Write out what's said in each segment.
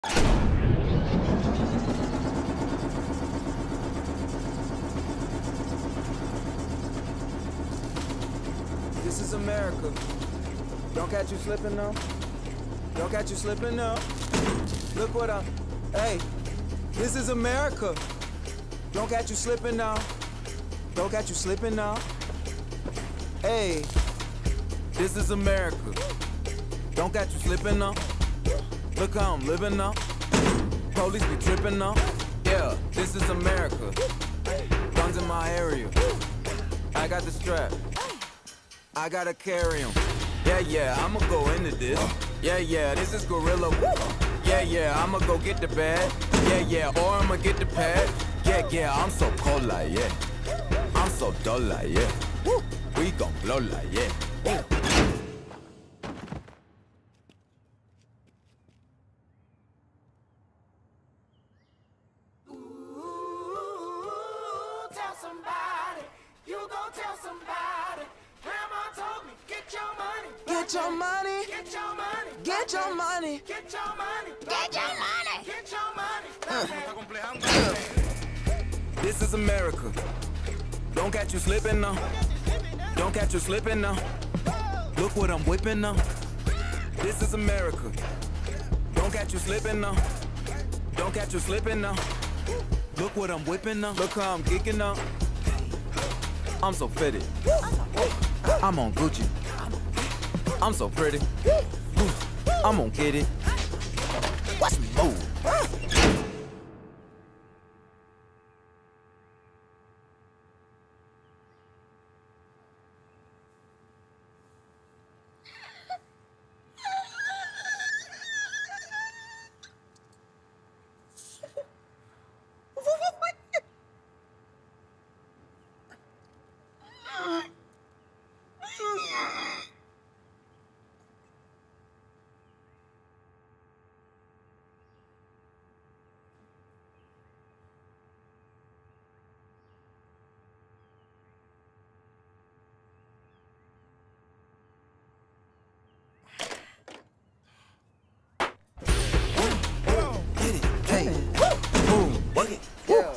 This is America. Don't catch you slipping now. Don't catch you slipping now. Look what I'm. Hey, this is America. Don't catch you slipping now. Don't catch you slipping now. Hey, this is America. Don't catch you slipping now. Look how I'm living now. Police be tripping now. Yeah, this is America. Guns in my area. I got the strap. I gotta carry him. Yeah, I'ma go into this. Yeah, this is Gorilla. Yeah, I'ma go get the bag. Yeah, or I'ma get the pad. Yeah, I'm so cold like, yeah. I'm so dull like, yeah. We gon' blow like, yeah. Tell somebody, you gon' tell somebody. Grandma told me, get your money. Get your money. Get your money. Get your money. Get your money. Get your money. Get your money. This is America. Don't catch you slipping now. Don't catch you slipping now. Look what I'm whipping now. This is America. Don't catch you slipping now. Don't catch you slipping now. Look what I'm whipping now. Look how I'm geeking now. I'm so fitted. I'm on Gucci. I'm so pretty. I'm gonna get it. Watch me move.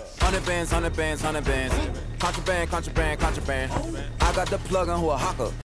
Hundred bands. Contraband. I got the plug on who a hawker.